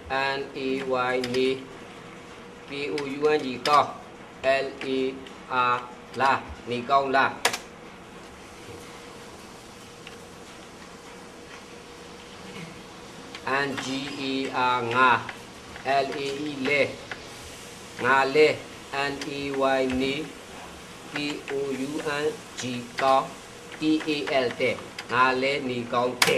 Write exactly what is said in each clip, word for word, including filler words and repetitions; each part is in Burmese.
N A Y နေ K O U N G ကောင်း L A R လာနေကောင်းလာ N G A R ငါ L A E လဲငါလဲ N A Y နေ K O U N G ကောင်း T A L တဲ့ငါလဲနေကောင်းတဲ့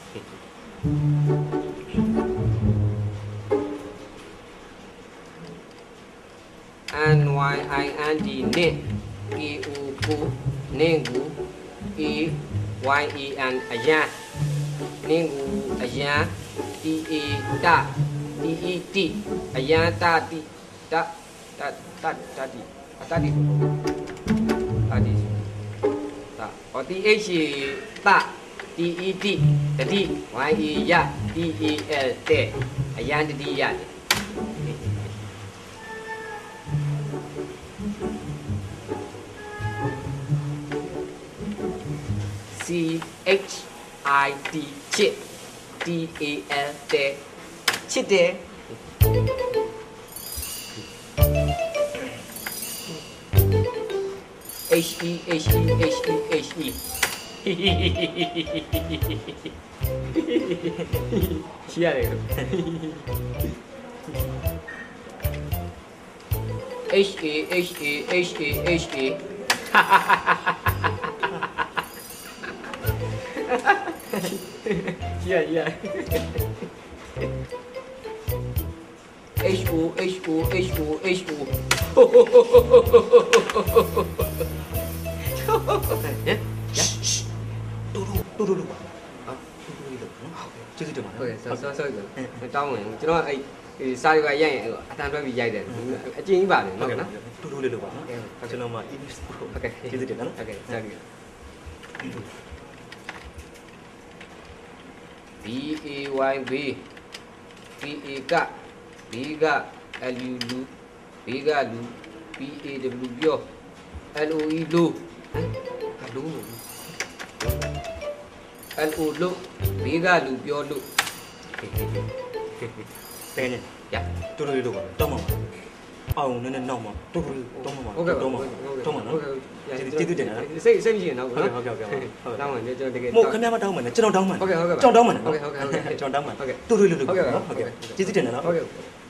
N Y I N D နင့် K O ကိုနင့်ကို A Y A N အရန်နင့်ကိုအရန် T A တ T E T အရန်တတိတတတတတိအတတိတတိတဟော T H တ T E T တတိ Y A ရ T A L တဲ့အရန်တတိရတယ် C H I T ချစ် T A L တဲ့ချစ်တယ် H E H E H E H Eချစ်ရတယ် H A H A H A H A yeah, yeah. H O H O H O H O. Yeah, yeah. Shh. Do do do do do. Ah, do do do. Chứ gì được mà. Okay, sao sao sao được. Tao mình, chứ nó ai sao đi vậy vậy? Anh nói bị vậy đấy. Chị nghĩ bảo này, nó nó. Do do được mà. Cho nó mà in. Okay, chứ gì được nó. Okay, sao được. B A Y B B A K B K L U L B K L B A W ပြော L O E လူဟာလူ L O လူ B K လူပြောလူတဲ့နေရတူတူတူတော့မအောင်နည်းနည်းနောက်မှာတူတူတော့မှာဟုတ်ကဲ့တော့မှာတော့မှာနော်ကျေးဇူးတင်တယ်စိတ်စိတ်မရှိရင်တော့ဟုတ်ကဲ့ဟုတ်ကဲ့ဟုတ်ကဲ့တောင်းမယ်ကျွန်တော်တကယ်မို့ခင်ဗျားမတောင်းမယ်နဲ့ကျွန်တော်တောင်းမယ်ဟုတ်ကဲ့ဟုတ်ကဲ့ကျွန်တော်တောင်းမယ်ဟုတ်ကဲ့ဟုတ်ကဲ့ဟုတ်ကဲ့ကျွန်တော်တောင်းမယ်ဟုတ်ကဲ့တူတူတူတူဟုတ်ကဲ့ဟုတ်ကဲ့ကျေးဇူးတင်တယ်နော်ဟုတ်ကဲ့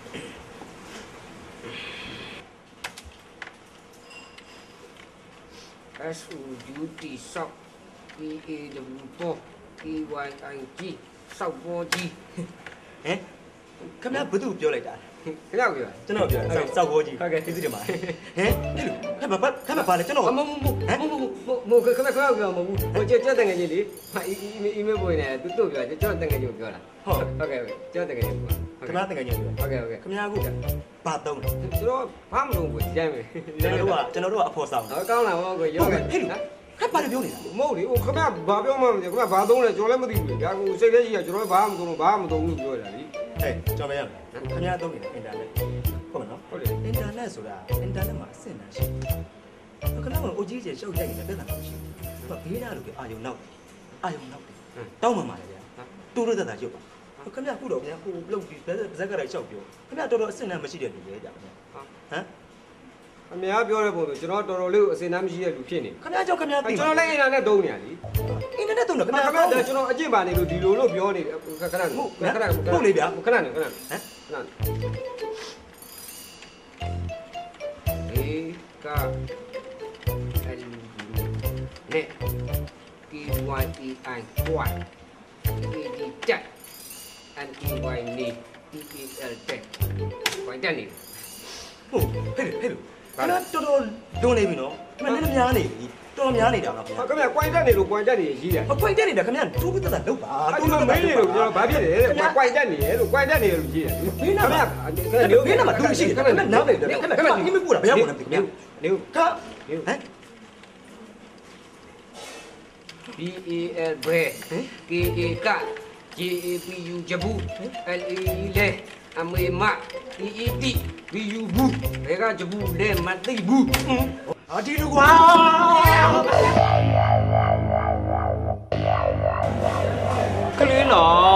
S O U T ဆောက် P A W ပေါ် P Y I G ဆောက်ပေါ်ကြီးဟမ်ခင်ဗျားဘယ်သူပြောလိုက်တာခင်ဗျားပြောကျွန်တော်ပြောစောက်စောက်ဘောကြီးဟုတ်ကဲ့ကျေးဇူးတင်ပါတယ်ဟမ်ခင်ဗျားဘာခင်ဗျားဘာလဲကျွန်တော်မမမမမခင်ဗျားခင်ဗျားပြောမဟုတ်ဘူးဟိုကျကျတန်ငယ်ကြီးလေအီးမေးပို့နေတယ်သူတို့ပြောကျွန်တော်တန်ငယ်ကြီးကိုပြောတာဟုတ်ဟုတ်ကဲ့ကျွန်တော်တန်ငယ်ကြီးကိုခင်ဗျားတန်ငယ်ကြီးကိုဟုတ်ကဲ့ဟုတ်ကဲ့ခင်ဗျားကဘာတုံးလဲကျွန်တော်ဘာမလုပ်ဘူးဒီတိုင်းပဲကျွန်တော်တို့ကကျွန်တော်တို့ကအဖို့ဆောင်ဟုတ်ကောင်းလားဟောကိုရောခဲ့ဟဲ့ခက်ပါလေပြောနေတာမဟုတ်လေဟိုခင်ဗျားဘာပြောမှမသိခင်ဗျားဘာသုံးလဲကျွန်တော်လည်းမသိဘူးလေဒါကိုစိတ်ထဲရှိရကျွန်တော်ဘာမှမသုံးလို့ဘာမှမသုံးဘူးပြောတာလေဟဲ့ကျွန်တော်မရဘူးခင်ဗျားသုံးနေတယ်အင်တာနက်ဟုတ်မနော်ဟုတ်တယ်အင်တာနက်ဆိုတာအင်တာနက်မှာအဆင့်တန်းရှိတယ်ခဏမှအိုကြီးကျရှောက်ရိုက်နေတဲ့ပြဿနာမရှိဘူးဘေးနာလို့ပြအာယုံနောက်အာယုံနောက်တယ်တောင်းမှမှာလေဗျာတူတူတက်တာရုပ်ပါခင်ဗျားခုတော့ဗျာကိုလှုပ်ပြီးဇက်ကလည်းရှောက်ပြောခင်ဗျားတော်တော်အဆင့်တန်းမရှိတဲ့လူလေကြာဗျာဟမ်အများပြောတဲ့ပုံဆိုကျွန်တော်တော်တော်လေးကိုအစင်တမ်းမရှိတဲ့လူဖြစ်နေခင်ဗျားကြောင့်ခင်ဗျားသိကျွန်တော်လည်းအင်တာနက်တုံးနေရလीအင်တာနက်တုံးတော့ခင်ဗျားခင်ဗျားကျွန်တော်အကျင့်ပါနေလို့ဒီလိုလို့ပြောနေခဏခဏခဏဟုတ်လေဗျာခဏနေခဏဟမ်ခဏအေးကအဲ့ဒီနဲ့ P Y E I ကွာ P A D တက် N E Y နေ P A L တက်ဝိုင်းတက်နေဟုတ်ဟဲ့ဟဲ့အဲ့ဒါတော်တော်လွန်နေပြီနော်ခင်ဗျားလည်းများနေပြီတော်တော်များနေတာလားခင်ဗျာခင်ဗျာကွိုင်းတက်နေလို့ကွိုင်းတက်နေရေးတယ်ကွိုင်းတက်နေတာခင်ဗျာတူးပတ်သက်လောက်ပါတူးလို့မင်းနေလို့ကျွန်တော်ဘာဖြစ်လဲကွိုင်းတက်နေရလို့ကွိုင်းတက်နေလို့ရေးတယ်မင်းနာမမင်းနာမတူးရှိတယ်ခင်ဗျာနားနေတယ်ခင်ဗျာခင်ဗျာဒီမပူတာဘယ်ရောက်လဲခင်ဗျာနေခါဟမ် B A L ဘဲ K A က J A P U ဂျဘူး L A E လဲအမေမ T E T B U ဘူးဘယ်ကဂျဘူးလဲမသိဘူးဟာဒီလူကွာကလေးနော်